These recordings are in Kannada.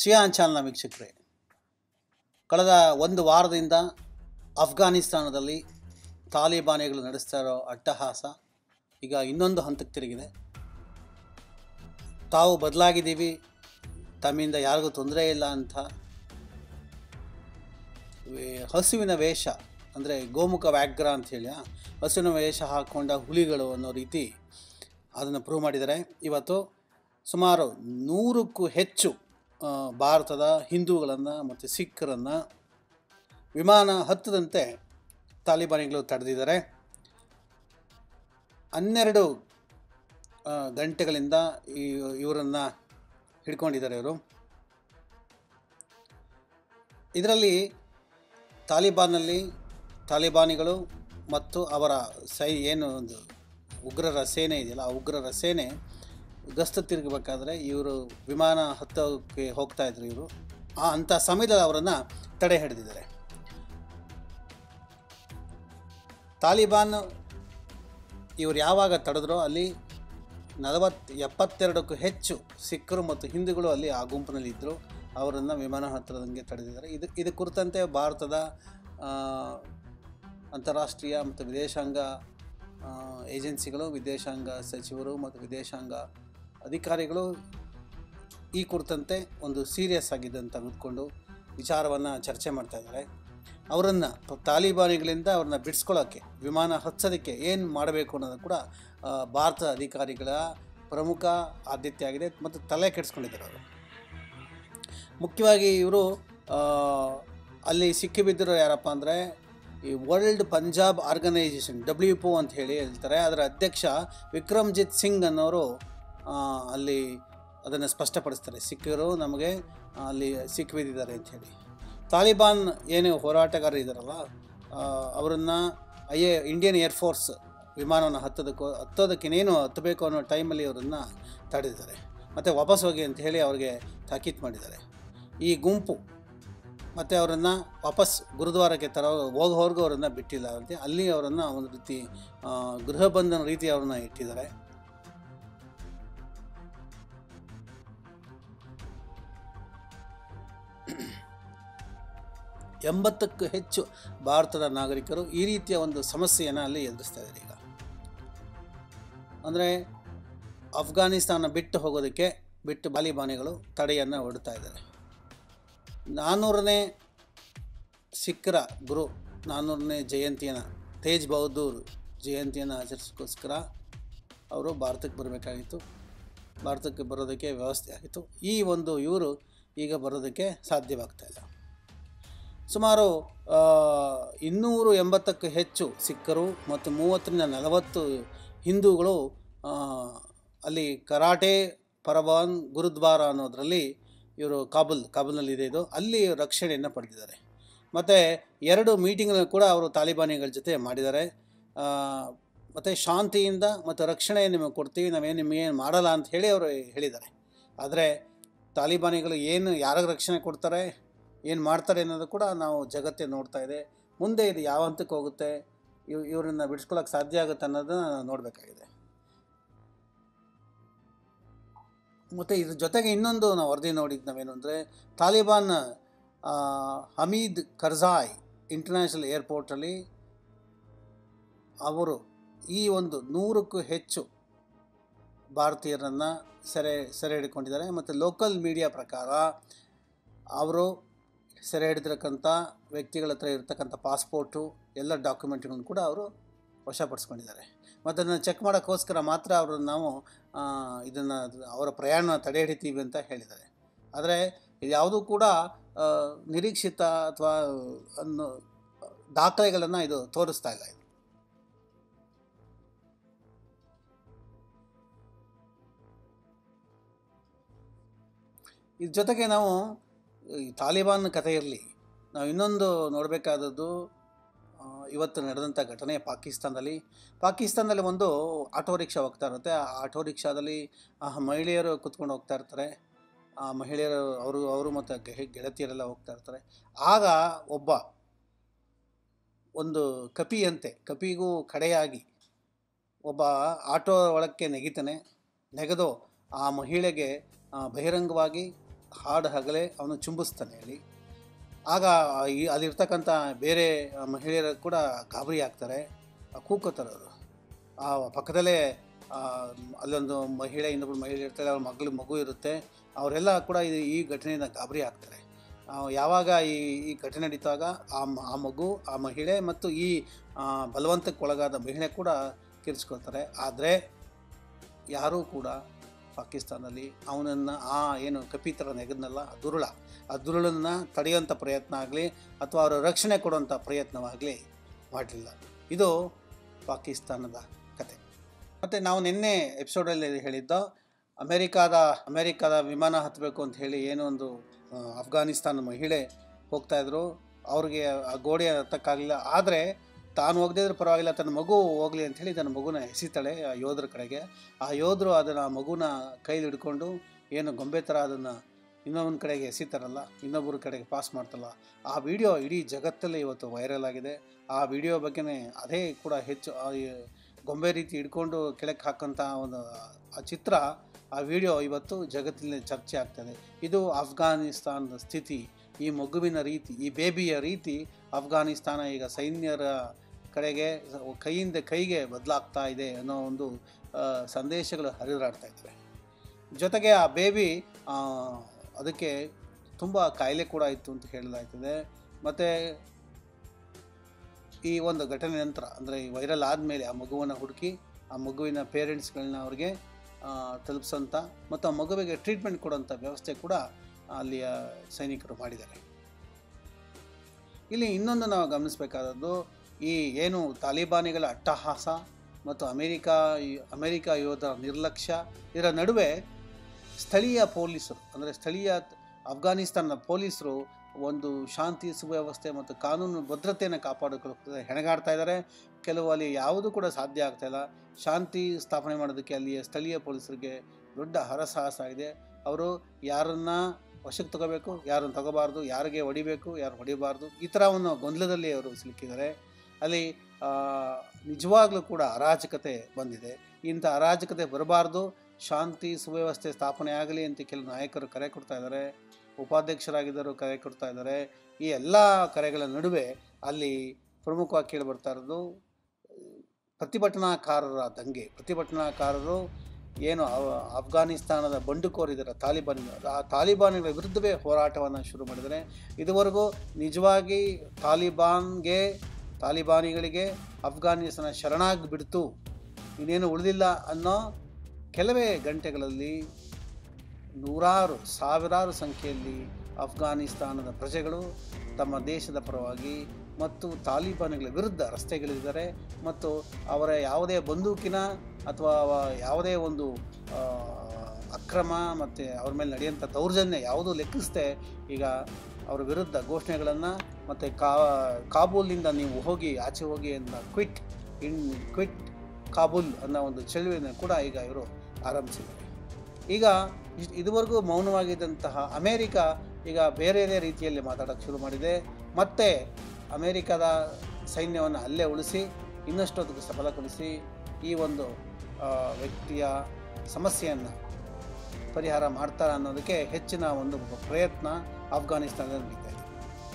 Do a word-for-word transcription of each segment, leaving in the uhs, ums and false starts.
ಸಿಯಾನ್ ಚಾನಲ್ನ ವೀಕ್ಷಕರೇ, ಕಳೆದ ಒಂದು ವಾರದಿಂದ ಅಫ್ಘಾನಿಸ್ತಾನದಲ್ಲಿ ತಾಲಿಬಾನಿಗಳು ನಡೆಸ್ತಾ ಇರೋ ಅಟ್ಟಹಾಸ ಈಗ ಇನ್ನೊಂದು ಹಂತಕ್ಕೆ ತಿರುಗಿದೆ. ತಾವು ಬದಲಾಗಿದ್ದೀವಿ, ತಮ್ಮಿಂದ ಯಾರಿಗೂ ತೊಂದರೆ ಇಲ್ಲ ಅಂತ ಹಸುವಿನ ವೇಷ ಅಂದರೆ ಗೋಮುಖ ವ್ಯಾಘ್ರ ಅಂಥೇಳಿ ಹಸುವಿನ ವೇಷ ಹಾಕ್ಕೊಂಡ ಹುಲಿಗಳು ಅನ್ನೋ ರೀತಿ ಅದನ್ನು ಪ್ರೂವ್ ಮಾಡಿದ್ದಾರೆ. ಇವತ್ತು ಸುಮಾರು ನೂರಕ್ಕೂ ಹೆಚ್ಚು ಭಾರತದ ಹಿಂದೂಗಳನ್ನು ಮತ್ತು ಸಿಖ್ಖರನ್ನು ವಿಮಾನ ಹತ್ತದಂತೆ ತಾಲಿಬಾನಿಗಳು ತಡೆದಿದ್ದಾರೆ. ಹನ್ನೆರಡು ಗಂಟೆಗಳಿಂದ ಈ ಇವರನ್ನು ಹಿಡ್ಕೊಂಡಿದ್ದಾರೆ. ಇವರು ಇದರಲ್ಲಿ ತಾಲಿಬಾನಲ್ಲಿ ತಾಲಿಬಾನಿಗಳು ಮತ್ತು ಅವರ ಸೈ ಏನು ಒಂದು ಉಗ್ರರ ಸೇನೆ ಇದೆಯಲ್ಲ, ಆ ಉಗ್ರರ ಸೇನೆ ಗಸ್ತು ತಿರುಗಬೇಕಾದ್ರೆ ಇವರು ವಿಮಾನ ಹತ್ತೋಕ್ಕೆ ಹೋಗ್ತಾಯಿದ್ರು. ಇವರು ಆ ಅಂಥ ಸಮಯದಲ್ಲಿ ಅವರನ್ನು ತಡೆ ಹಿಡಿದಿದ್ದಾರೆ. ತಾಲಿಬಾನ್ ಇವರು ಯಾವಾಗ ತಡೆದ್ರೋ ಅಲ್ಲಿ ನಲವತ್ತು ಎಪ್ಪತ್ತೆರಡಕ್ಕೂ ಹೆಚ್ಚು ಸಿಖ್ಖರು ಮತ್ತು ಹಿಂದೂಗಳು ಅಲ್ಲಿ ಆ ಗುಂಪಿನಲ್ಲಿ ಇದ್ದರು. ಅವರನ್ನು ವಿಮಾನ ಹತ್ತಿರದಂಗೆ ತಡೆದಿದ್ದಾರೆ. ಇದು ಇದು ಕುರಿತಂತೆ ಭಾರತದ ಅಂತಾರಾಷ್ಟ್ರೀಯ ಮತ್ತು ವಿದೇಶಾಂಗ ಏಜೆನ್ಸಿಗಳು, ವಿದೇಶಾಂಗ ಸಚಿವರು ಮತ್ತು ವಿದೇಶಾಂಗ ಅಧಿಕಾರಿಗಳು ಈ ಕುರಿತಂತೆ ಒಂದು ಸೀರಿಯಸ್ ಆಗಿದ್ದಂತ ತೆಗೆದುಕೊಂಡು ವಿಚಾರವನ್ನು ಚರ್ಚೆ ಮಾಡ್ತಾಯಿದ್ದಾರೆ. ಅವರನ್ನು ತಾಲಿಬಾನಿಗಳಿಂದ ಅವ್ರನ್ನ ಬಿಡಿಸ್ಕೊಳ್ಳೋಕ್ಕೆ, ವಿಮಾನ ಹತ್ಸೋದಕ್ಕೆ ಏನು ಮಾಡಬೇಕು ಅನ್ನೋದು ಕೂಡ ಭಾರತದ ಅಧಿಕಾರಿಗಳ ಪ್ರಮುಖ ಆದ್ಯತೆ ಆಗಿದೆ ಮತ್ತು ತಲೆ ಕೆಡಿಸ್ಕೊಂಡಿದ್ದಾರೆ. ಅವರು ಮುಖ್ಯವಾಗಿ ಇವರು ಅಲ್ಲಿ ಸಿಕ್ಕಿಬಿದ್ದಿರೋ ಯಾರಪ್ಪ ಅಂದರೆ ಈ world Punjab organisation W P O ಅಂತ ಹೇಳಿ ಹೇಳ್ತಾರೆ. ಅದರ ಅಧ್ಯಕ್ಷ ವಿಕ್ರಮ್ಜಿತ್ ಸಿಂಗ್ ಅನ್ನೋರು ಅಲ್ಲಿ ಅದನ್ನು ಸ್ಪಷ್ಟಪಡಿಸ್ತಾರೆ. ಸಿಖ್ಖರು ನಮಗೆ ಅಲ್ಲಿ ಸಿಕ್ಕಿಬಿದ್ದಿದ್ದಾರೆ ಅಂಥೇಳಿ. ತಾಲಿಬಾನ್ ಏನು ಹೋರಾಟಗಾರರು ಇದ್ದಾರಲ್ಲ, ಅವರನ್ನು ಐ ಎ ಇಂಡಿಯನ್ ಏರ್ಫೋರ್ಸ್ ವಿಮಾನವನ್ನು ಹತ್ತೋದಕ್ಕೂ ಹತ್ತೋದಕ್ಕೇನೇನು ಹತ್ತಬೇಕು ಅನ್ನೋ ಟೈಮಲ್ಲಿ ಅವರನ್ನು ತಡೆದಿದ್ದಾರೆ ಮತ್ತು ವಾಪಸ್ ಹೋಗಿ ಅಂತ ಹೇಳಿ ಅವ್ರಿಗೆ ತಾಕೀತು ಮಾಡಿದ್ದಾರೆ. ಈ ಗುಂಪು ಮತ್ತು ಅವರನ್ನು ವಾಪಸ್ ಗುರುದ್ವಾರಕ್ಕೆ ತರ ಹೋಗೋವರೆಗೂ ಅವರನ್ನು ಬಿಟ್ಟಿಲ್ಲ ಅಂತೆ. ಅಲ್ಲಿ ಅವರನ್ನು ಒಂದು ರೀತಿ ಗೃಹ ಬಂಧನ ರೀತಿ ಅವ್ರನ್ನ ಇಟ್ಟಿದ್ದಾರೆ. ಎಂಬತ್ತಕ್ಕೂ ಹೆಚ್ಚು ಭಾರತದ ನಾಗರಿಕರು ಈ ರೀತಿಯ ಒಂದು ಸಮಸ್ಯೆಯನ್ನು ಅಲ್ಲಿ ಎದುರಿಸ್ತಾ ಇದ್ದಾರೆ. ಈಗ ಅಂದರೆ ಅಫ್ಘಾನಿಸ್ತಾನ ಬಿಟ್ಟು ಹೋಗೋದಕ್ಕೆ ಬಿಟ್ಟು ತಾಲಿಬಾನಿಗಳು ತಡೆಯನ್ನು ಒಡ್ತಾ ಇದ್ದಾರೆ. ನಾನ್ನೂರನೇ ಸಿಖ್ಖರ ಗುರು ನಾನ್ನೂರನೇ ಜಯಂತಿಯನ್ನು, ತೇಜ್ ಬಹದ್ದೂರ್ ಜಯಂತಿಯನ್ನು ಆಚರಿಸೋಕ್ಕೋಸ್ಕರ ಅವರು ಭಾರತಕ್ಕೆ ಬರಬೇಕಾಗಿತ್ತು. ಭಾರತಕ್ಕೆ ಬರೋದಕ್ಕೆ ವ್ಯವಸ್ಥೆ ಆಗಿತ್ತು. ಈ ಒಂದು ಇವರು ಈಗ ಬರೋದಕ್ಕೆ ಸಾಧ್ಯವಾಗ್ತಾಯಿಲ್ಲ. ಸುಮಾರು ಇನ್ನೂರು ಎಂಬತ್ತಕ್ಕೂ ಹೆಚ್ಚು ಸಿಖ್ಖರು ಮತ್ತು ಮೂವತ್ತರಿಂದ ನಲವತ್ತು ಹಿಂದೂಗಳು ಅಲ್ಲಿ ಕರಾಟೆ ಪರವಾನ್ ಗುರುದ್ವಾರ ಅನ್ನೋದರಲ್ಲಿ ಇವರು ಕಾಬೂಲ್ ಕಾಬೂಲ್ನಲ್ಲಿದೆ ಇದು, ಅಲ್ಲಿ ರಕ್ಷಣೆಯನ್ನು ಪಡೆದಿದ್ದಾರೆ. ಮತ್ತು ಎರಡು ಮೀಟಿಂಗ್ಗಳನ್ನು ಕೂಡ ಅವರು ತಾಲಿಬಾನಿಗಳ ಜೊತೆ ಮಾಡಿದ್ದಾರೆ. ಮತ್ತು ಶಾಂತಿಯಿಂದ ಮತ್ತು ರಕ್ಷಣೆ ನಿಮಗೆ ಕೊಡ್ತೀವಿ, ನಾವೇನು ನಿಮಗೇನು ಮಾಡಲ್ಲ ಅಂತ ಹೇಳಿ ಅವರು ಹೇಳಿದ್ದಾರೆ. ಆದರೆ ತಾಲಿಬಾನಿಗಳು ಏನು ಯಾರಿಗೆ ರಕ್ಷಣೆ ಕೊಡ್ತಾರೆ, ಏನು ಮಾಡ್ತಾರೆ ಅನ್ನೋದು ಕೂಡ ನಾವು ಜಗತ್ತೇ ನೋಡ್ತಾ ಇದೆ. ಮುಂದೆ ಇದು ಯಾವ ಹಂತಕ್ಕೆ ಹೋಗುತ್ತೆ, ಇವ್ ಇವರನ್ನು ಬಿಡಿಸ್ಕೊಳ್ಳೋಕೆ ಸಾಧ್ಯ ಆಗುತ್ತೆ ಅನ್ನೋದನ್ನು ನಾವು ನೋಡಬೇಕಾಗಿದೆ. ಮತ್ತು ಇದ್ರ ಜೊತೆಗೆ ಇನ್ನೊಂದು ನಾವು ವರದಿ ನೋಡಿದ್ದು ನಾವೇನು ಅಂದರೆ, ತಾಲಿಬಾನ್ ಹಮೀದ್ ಕರ್ಜಾಯ್ ಇಂಟರ್ನ್ಯಾಷನಲ್ ಏರ್ಪೋರ್ಟಲ್ಲಿ ಅವರು ಈ ಒಂದು ನೂರಕ್ಕೂ ಹೆಚ್ಚು ಭಾರತೀಯರನ್ನು ಸೆರೆ ಸೆರೆ ಹಿಡ್ಕೊಂಡಿದ್ದಾರೆ. ಮತ್ತು ಲೋಕಲ್ ಮೀಡಿಯಾ ಪ್ರಕಾರ ಅವರು ಸೆರೆ ಹಿಡಿದಿರಕ್ಕಂಥ ವ್ಯಕ್ತಿಗಳ ಹತ್ರ ಇರತಕ್ಕಂಥ ಪಾಸ್ಪೋರ್ಟು ಎಲ್ಲ ಡಾಕ್ಯುಮೆಂಟ್ಗಳನ್ನು ಕೂಡ ಅವರು ವಶಪಡಿಸ್ಕೊಂಡಿದ್ದಾರೆ. ಮತ್ತು ಅದನ್ನು ಚೆಕ್ ಮಾಡೋಕ್ಕೋಸ್ಕರ ಮಾತ್ರ ಅವರು ನಾವು ಇದನ್ನು ಅವರ ಪ್ರಯಾಣ ತಡೆ ಹಿಡಿತೀವಿ ಅಂತ ಹೇಳಿದ್ದಾರೆ. ಆದರೆ ಇದು ಯಾವುದೂ ಕೂಡ ನಿರೀಕ್ಷಿತ ಅಥವಾ ಅನ್ನೋ ದಾಖಲೆಗಳನ್ನು ಇದು ತೋರಿಸ್ತಾ ಇಲ್ಲ. ಇದು ಇದ್ರ ಜೊತೆಗೆ ನಾವು ಈ ತಾಲಿಬಾನ್ ಕಥೆಯಲ್ಲಿ ನಾವು ಇನ್ನೊಂದು ನೋಡಬೇಕಾದದ್ದು ಇವತ್ತು ನಡೆದಂಥ ಘಟನೆ ಪಾಕಿಸ್ತಾನದಲ್ಲಿ. ಪಾಕಿಸ್ತಾನದಲ್ಲಿ ಒಂದು ಆಟೋ ರಿಕ್ಷಾ ಹೋಗ್ತಾ ಇರುತ್ತೆ. ಆ ಆಟೋ ರಿಕ್ಷಾದಲ್ಲಿ ಆ ಮಹಿಳೆಯರು ಕೂತ್ಕೊಂಡು ಹೋಗ್ತಾ ಇರ್ತಾರೆ. ಆ ಮಹಿಳೆಯರು ಅವರು ಅವರು ಮತ್ತು ಗೆಳತಿಯರೆಲ್ಲ ಹೋಗ್ತಾ ಇರ್ತಾರೆ. ಆಗ ಒಬ್ಬ ಒಂದು ಕಪಿಯಂತೆ ಕಪಿಗೂ ಕಡೆಯಾಗಿ ಒಬ್ಬ ಆಟೋ ಒಳಕ್ಕೆ ನೆಗಿತಾನೆ. ನೆಗೆದು ಆ ಮಹಿಳೆಗೆ ಬಹಿರಂಗವಾಗಿ ಹಾಡು ಹಗಲೇ ಅವನು ಚುಂಬಿಸ್ತಾನೆ ಹೇಳಿ. ಆಗ ಈ ಅಲ್ಲಿರ್ತಕ್ಕಂಥ ಬೇರೆ ಮಹಿಳೆಯರು ಕೂಡ ಗಾಬರಿ ಆಗ್ತಾರೆ, ಕೂಕೋತಾರೆ ಅವರು. ಆ ಪಕ್ಕದಲ್ಲೇ ಅಲ್ಲೊಂದು ಮಹಿಳೆ, ಇನ್ನೊಬ್ಬರು ಮಹಿಳೆ ಇರ್ತಾರೆ, ಅವ್ರ ಮಗಳು ಮಗು ಇರುತ್ತೆ. ಅವರೆಲ್ಲ ಕೂಡ ಇದು ಈ ಘಟನೆಯಿಂದ ಗಾಬರಿ ಆಗ್ತಾರೆ. ಯಾವಾಗ ಈ ಈ ಘಟನೆ ನಡೀತಾಗ ಆ ಆ ಮಗು, ಆ ಮಹಿಳೆ ಮತ್ತು ಈ ಬಲವಂತಕ್ಕೆ ಒಳಗಾದ ಮಹಿಳೆ ಕೂಡ ಕಿರಿಸ್ಕೊಳ್ತಾರೆ. ಆದರೆ ಯಾರೂ ಕೂಡ ಪಾಕಿಸ್ತಾನದಲ್ಲಿ ಅವನನ್ನು, ಆ ಏನು ಕಪಿತರ ನೆಗದ್ನಲ್ಲ ದುರುಳ, ಆ ದುರುಳನ್ನು ತಡೆಯುವಂಥ ಪ್ರಯತ್ನ ಆಗಲಿ ಅಥವಾ ಅವರ ರಕ್ಷಣೆ ಕೊಡುವಂಥ ಪ್ರಯತ್ನವಾಗಲಿ ಮಾಡಲಿಲ್ಲ. ಇದು ಪಾಕಿಸ್ತಾನದ ಕತೆ. ಮತ್ತು ನಾವು ನಿನ್ನೆ ಎಪಿಸೋಡಲ್ಲಿ ಹೇಳಿದ್ದೋ, ಅಮೇರಿಕಾದ ಅಮೇರಿಕಾದ ವಿಮಾನ ಹತ್ತಬೇಕು ಅಂತ ಹೇಳಿ ಏನೋ ಒಂದು ಅಫ್ಘಾನಿಸ್ತಾನ ಮಹಿಳೆ ಹೋಗ್ತಾಯಿದ್ರು. ಅವ್ರಿಗೆ ಆ ಗೋಡೆ ಹತ್ತಕ್ಕಾಗಲಿಲ್ಲ. ಆದರೆ ತಾನು ಹೋಗದಿದ್ರೆ ಪರವಾಗಿಲ್ಲ, ತನ್ನ ಮಗು ಹೋಗಲಿ ಅಂಥೇಳಿ ತನ್ನ ಮಗುನ ಎಸಿತಾಳೆ ಆ ಯೋಧರ ಕಡೆಗೆ. ಆ ಯೋಧರು ಅದನ್ನು ಆ ಮಗುನ ಕೈಲಿ ಹಿಡ್ಕೊಂಡು ಏನು ಗೊಂಬೆ ಥರ ಅದನ್ನು ಇನ್ನೊಂದು ಕಡೆಗೆ ಎಸಿತಾರಲ್ಲ, ಇನ್ನೊಬ್ಬರ ಕಡೆಗೆ ಪಾಸ್ ಮಾಡ್ತಲ್ಲ, ಆ ವಿಡಿಯೋ ಇಡೀ ಜಗತ್ತಲ್ಲೇ ಇವತ್ತು ವೈರಲ್ ಆಗಿದೆ. ಆ ವಿಡಿಯೋ ಬಗ್ಗೆನೇ ಅದೇ ಕೂಡ ಹೆಚ್ಚು, ಗೊಂಬೆ ರೀತಿ ಹಿಡ್ಕೊಂಡು ಕೆಳಕ್ಕೆ ಹಾಕೋಂಥ ಒಂದು ಆ ಚಿತ್ರ, ಆ ವಿಡಿಯೋ ಇವತ್ತು ಜಗತ್ತಿನಲ್ಲಿ ಚರ್ಚೆ ಆಗ್ತದೆ. ಇದು ಅಫ್ಘಾನಿಸ್ತಾನದ ಸ್ಥಿತಿ, ಈ ಮಗುವಿನ ರೀತಿ, ಈ ಬೇಬಿಯ ರೀತಿ ಅಫ್ಘಾನಿಸ್ತಾನ ಈಗ ಸೈನ್ಯರ ಕಡೆಗೆ ಕೈಯಿಂದ ಕೈಗೆ ಬದಲಾಗ್ತಾ ಇದೆ ಅನ್ನೋ ಒಂದು ಸಂದೇಶಗಳು ಹರಿದಾಡ್ತಾ ಇದ್ದಾವೆ. ಜೊತೆಗೆ ಆ ಬೇಬಿ ಅದಕ್ಕೆ ತುಂಬ ಕಾಯಿಲೆ ಕೂಡ ಇತ್ತು ಅಂತ ಹೇಳಲಾಗ್ತದೆ. ಮತ್ತು ಈ ಒಂದು ಘಟನೆ ನಂತರ, ಅಂದರೆ ಈ ವೈರಲ್ ಆದಮೇಲೆ ಆ ಮಗುವನ್ನು ಹುಡುಕಿ ಆ ಮಗುವಿನ ಪೇರೆಂಟ್ಸ್ಗಳನ್ನ ಅವ್ರಿಗೆ ತಲುಪಿಸೋಂಥ ಮತ್ತು ಆ ಮಗುವಿಗೆ ಟ್ರೀಟ್ಮೆಂಟ್ ಕೊಡೋಂಥ ವ್ಯವಸ್ಥೆ ಕೂಡ ಅಲ್ಲಿಯ ಸೈನಿಕರು ಮಾಡಿದ್ದಾರೆ. ಇಲ್ಲಿ ಇನ್ನೊಂದು ನಾವು ಗಮನಿಸಬೇಕಾದದ್ದು, ಈ ಏನು ತಾಲಿಬಾನಿಗಳ ಅಟ್ಟಹಾಸ ಮತ್ತು ಅಮೇರಿಕಾ ಅಮೇರಿಕಾ ಯೋಧರ ನಿರ್ಲಕ್ಷ್ಯ, ಇದರ ನಡುವೆ ಸ್ಥಳೀಯ ಪೊಲೀಸರು, ಅಂದರೆ ಸ್ಥಳೀಯ ಅಫ್ಘಾನಿಸ್ತಾನದ ಪೊಲೀಸರು ಒಂದು ಶಾಂತಿ ಸುವ್ಯವಸ್ಥೆ ಮತ್ತು ಕಾನೂನು ಭದ್ರತೆಯನ್ನು ಕಾಪಾಡಿಕೊಳ್ಳೋಕೆ ಹೆಣಗಾಡ್ತಾ ಇದ್ದಾರೆ. ಕೆಲವು ಅಲ್ಲಿ ಯಾವುದೂ ಕೂಡ ಸಾಧ್ಯ ಆಗ್ತಾಯಿಲ್ಲ. ಶಾಂತಿ ಸ್ಥಾಪನೆ ಮಾಡೋದಕ್ಕೆ ಅಲ್ಲಿಯ ಸ್ಥಳೀಯ ಪೊಲೀಸರಿಗೆ ದೊಡ್ಡ ಹರಸಾಹಸ ಇದೆ. ಅವರು ಯಾರನ್ನು ವಶಕ್ಕೆ ತಗೋಬೇಕು, ಯಾರನ್ನು ತಗೋಬಾರ್ದು, ಯಾರಿಗೆ ಹೊಡಿಬೇಕು, ಯಾರು ಹೊಡಿಬಾರ್ದು, ಈ ಥರ ಒಂದು ಗೊಂದಲದಲ್ಲಿ ಅವರು ಸಿಲುಕಿದ್ದಾರೆ. ಅಲ್ಲಿ ನಿಜವಾಗ್ಲೂ ಕೂಡ ಅರಾಜಕತೆ ಬಂದಿದೆ. ಇಂಥ ಅರಾಜಕತೆ ಬರಬಾರ್ದು, ಶಾಂತಿ ಸುವ್ಯವಸ್ಥೆ ಸ್ಥಾಪನೆ ಆಗಲಿ ಅಂತ ಕೆಲವು ನಾಯಕರು ಕರೆ ಕೊಡ್ತಾ ಇದ್ದಾರೆ, ಉಪಾಧ್ಯಕ್ಷರಾಗಿದ್ದರು ಕರೆ ಕೊಡ್ತಾ ಇದ್ದಾರೆ. ಈ ಎಲ್ಲ ಕರೆಗಳ ನಡುವೆ ಅಲ್ಲಿ ಪ್ರಮುಖವಾಗಿ ಕೇಳಿಬರ್ತಾ ಇರೋದು ಪ್ರತಿಭಟನಾಕಾರರ ದಂಗೆ. ಪ್ರತಿಭಟನಾಕಾರರು ಏನು ಅಫ್ಘಾನಿಸ್ತಾನದ ಬಂಡುಕೋರಿದ್ದಾರೆ ತಾಲಿಬಾನಿಗಳು, ಆ ತಾಲಿಬಾನಿಗಳ ವಿರುದ್ಧವೇ ಹೋರಾಟವನ್ನು ಶುರು ಮಾಡಿದರೆ. ಇದುವರೆಗೂ ನಿಜವಾಗಿ ತಾಲಿಬಾನ್ಗೆ ತಾಲಿಬಾನಿಗಳಿಗೆ ಅಫ್ಘಾನಿಸ್ತಾನ ಶರಣಾಗಿ ಬಿಡ್ತು, ಇನ್ನೇನು ಉಳಿದಿಲ್ಲ ಅನ್ನೋ ಕೆಲವೇ ಗಂಟೆಗಳಲ್ಲಿ ನೂರಾರು ಸಾವಿರಾರು ಸಂಖ್ಯೆಯಲ್ಲಿ ಅಫ್ಘಾನಿಸ್ತಾನದ ಪ್ರಜೆಗಳು ತಮ್ಮ ದೇಶದ ಪರವಾಗಿ ಮತ್ತು ತಾಲಿಬಾನ್ಗಳ ವಿರುದ್ಧ ರಸ್ತೆಗಳಿದ್ದಾರೆ. ಮತ್ತು ಅವರ ಯಾವುದೇ ಬಂದೂಕಿನ ಅಥವಾ ಯಾವುದೇ ಒಂದು ಅಕ್ರಮ ಮತ್ತು ಅವ್ರ ಮೇಲೆ ನಡೆಯುವಂಥ ದೌರ್ಜನ್ಯ ಯಾವುದೂ ಲೆಕ್ಕಿಸದೆ ಈಗ ಅವರ ವಿರುದ್ಧ ಘೋಷಣೆಗಳನ್ನು ಮತ್ತು ಕಾ ಕಾಬೂಲಿನಿಂದ ನೀವು ಹೋಗಿ ಆಚೆ ಹೋಗಿ ಅಂತ ಕ್ವಿಟ್ ಇನ್ ಕ್ವಿಟ್ ಕಾಬೂಲ್ ಅನ್ನೋ ಒಂದು ಚಳುವಳಿಯನ್ನು ಕೂಡ ಈಗ ಇವರು ಆರಂಭಿಸಿದ್ದಾರೆ. ಈಗ ಇದುವರೆಗೂ ಮೌನವಾಗಿದ್ದಂತಹ ಅಮೇರಿಕ ಈಗ ಬೇರೆ ಬೇರೆ ರೀತಿಯಲ್ಲಿ ಮಾತಾಡೋಕ್ಕೆ ಶುರು ಮಾಡಿದೆ. ಮತ್ತು ಅಮೇರಿಕದ ಸೈನ್ಯವನ್ನು ಅಲ್ಲೇ ಉಳಿಸಿ ಇನ್ನಷ್ಟು ಅದಕ್ಕೆ ಸಬಲಗೊಳಿಸಿ ಈ ಒಂದು ವ್ಯಕ್ತಿಯ ಸಮಸ್ಯೆಯನ್ನು ಪರಿಹಾರ ಮಾಡ್ತಾರೆ ಅನ್ನೋದಕ್ಕೆ ಹೆಚ್ಚಿನ ಒಂದು ಪ್ರಯತ್ನ ಅಫ್ಘಾನಿಸ್ತಾನದಲ್ಲಿ ನಡೀತಾ ಇದೆ.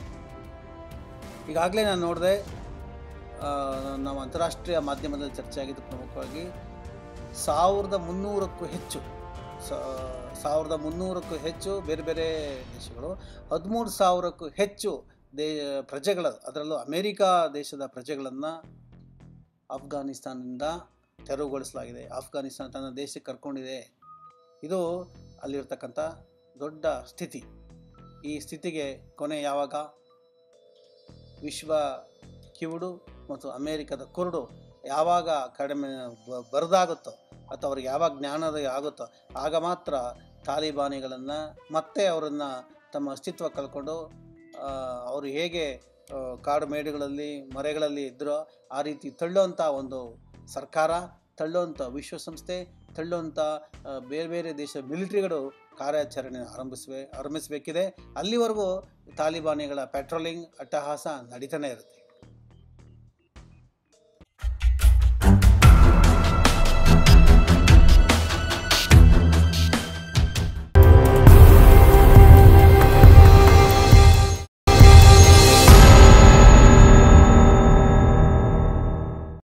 ಈಗಾಗಲೇ ನಾನು ನೋಡಿದೆ, ನಾವು ಅಂತಾರಾಷ್ಟ್ರೀಯ ಮಾಧ್ಯಮದಲ್ಲಿ ಚರ್ಚೆ ಆಗಿದ್ದು ಪ್ರಮುಖವಾಗಿ ಸಾವಿರದ ಮುನ್ನೂರಕ್ಕೂ ಹೆಚ್ಚು ಸಾವಿರದ ಮುನ್ನೂರಕ್ಕೂ ಹೆಚ್ಚು ಬೇರೆ ಬೇರೆ ದೇಶಗಳು, ಹದಿಮೂರು ಸಾವಿರಕ್ಕೂ ಹೆಚ್ಚು ದೇ ಪ್ರಜೆಗಳ ಅದರಲ್ಲೂ ಅಮೇರಿಕಾ ದೇಶದ ಪ್ರಜೆಗಳನ್ನು ಅಫ್ಘಾನಿಸ್ತಾನದಿಂದ ತೆರವುಗೊಳಿಸಲಾಗಿದೆ. ಅಫ್ಘಾನಿಸ್ತಾನ ತನ್ನ ದೇಶಕ್ಕೆ ಕರ್ಕೊಂಡಿದೆ. ಇದು ಅಲ್ಲಿರ್ತಕ್ಕಂಥ ದೊಡ್ಡ ಸ್ಥಿತಿ. ಈ ಸ್ಥಿತಿಗೆ ಕೊನೆ ಯಾವಾಗ? ವಿಶ್ವ ಕಿವುಡು ಮತ್ತು ಅಮೇರಿಕದ ಕುರುಡು ಯಾವಾಗ ಕಡಿಮೆ ಬರದಾಗುತ್ತೋ ಅಥವಾ ಅವ್ರಿಗೆ ಯಾವಾಗ ಜ್ಞಾನೋದಯ ಆಗುತ್ತೋ ಆಗ ಮಾತ್ರ ತಾಲಿಬಾನಿಗಳನ್ನು ಮತ್ತೆ ಅವರನ್ನು ತಮ್ಮ ಅಸ್ತಿತ್ವ ಕಳ್ಕೊಂಡು ಅವರು ಹೇಗೆ ಕಾಡು ಮೇಡುಗಳಲ್ಲಿ ಮರೆಗಳಲ್ಲಿ ಇದ್ದರೋ ಆ ರೀತಿ ತಳ್ಳುವಂಥ ಒಂದು ಸರ್ಕಾರ, ತಳ್ಳುವಂಥ ವಿಶ್ವಸಂಸ್ಥೆ, ತಳ್ಳುವಂಥ ಬೇರೆ ಬೇರೆ ದೇಶ ಮಿಲಿಟ್ರಿಗಳು ಕಾರ್ಯಾಚರಣೆ ಆರಂಭಿಸುವೆ ಆರಂಭಿಸಬೇಕಿದೆ. ಅಲ್ಲಿವರೆಗೂ ತಾಲಿಬಾನಿಗಳ ಪೆಟ್ರೋಲಿಂಗ್ ಅಟ್ಟಹಾಸ ನಡೀತಾನೆ ಇರುತ್ತೆ.